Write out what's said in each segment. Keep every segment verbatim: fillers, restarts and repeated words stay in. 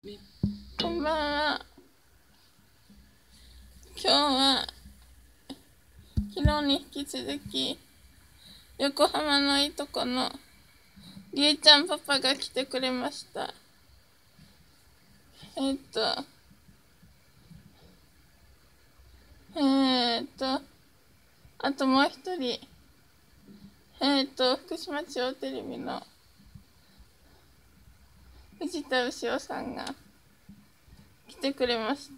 こんばんは。今日は昨日に引き続き横浜のいとこのりえちゃんパパが来てくれました。えっとえっとあともう一人えっと福島中央テレビの藤田牛尾さんが来てくれました。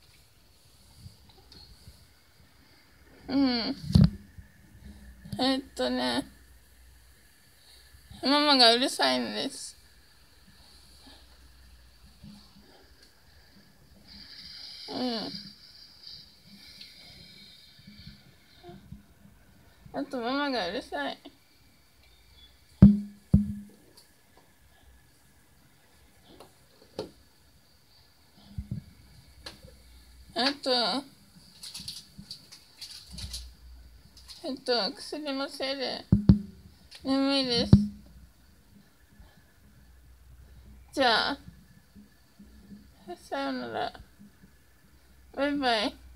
うんえっとねママがうるさいんです。うんあとママがうるさい。あとえっと薬のせいで眠いです。じゃあさよならバイバイ。